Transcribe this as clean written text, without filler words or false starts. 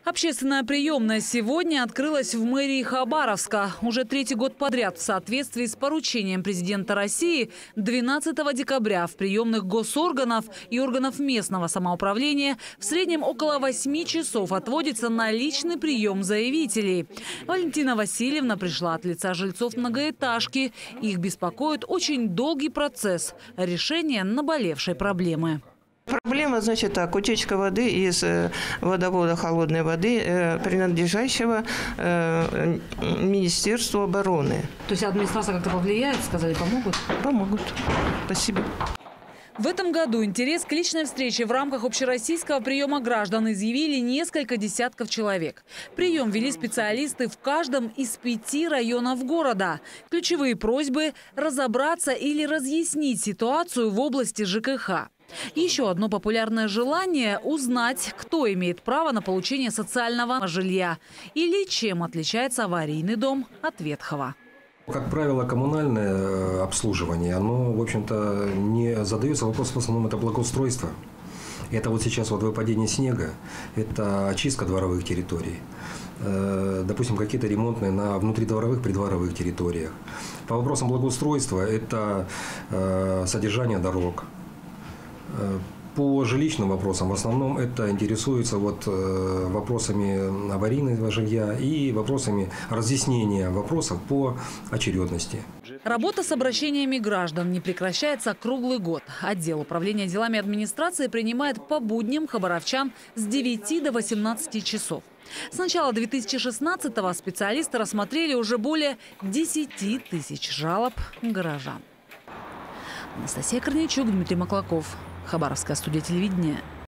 Общественная приемная сегодня открылась в мэрии Хабаровска. Уже третий год подряд в соответствии с поручением президента России 12 декабря в приемных госорганов и органов местного самоуправления в среднем около 8 часов отводится на личный прием заявителей. Валентина Васильевна пришла от лица жильцов многоэтажки. Их беспокоит очень долгий процесс решения наболевшей проблемы. Проблема, значит, так, утечка воды из водовода холодной воды, принадлежащего Министерству обороны. То есть администрация как-то повлияет, сказали, помогут? Помогут. Спасибо. В этом году интерес к личной встрече в рамках общероссийского приема граждан изъявили несколько десятков человек. Прием вели специалисты в каждом из 5 районов города. Ключевые просьбы – разобраться или разъяснить ситуацию в области ЖКХ. Еще одно популярное желание – узнать, кто имеет право на получение социального жилья или чем отличается аварийный дом от ветхого. Как правило, коммунальное обслуживание, оно, в общем-то, не задается вопросом, в основном это благоустройство. Это вот сейчас вот выпадение снега, это очистка дворовых территорий, допустим, какие-то ремонтные на внутридворовых, придворовых территориях. По вопросам благоустройства это содержание дорог. По жилищным вопросам в основном это интересуется вопросами аварийного жилья и вопросами разъяснения вопросов по очередности. Работа с обращениями граждан не прекращается круглый год. Отдел управления делами администрации принимает по будням хабаровчан с 9 до 18 часов. С начала 2016-го специалисты рассмотрели уже более 10 тысяч жалоб горожан. Анастасия Корнейчук, Дмитрий Маклаков. Хабаровская студия телевидения.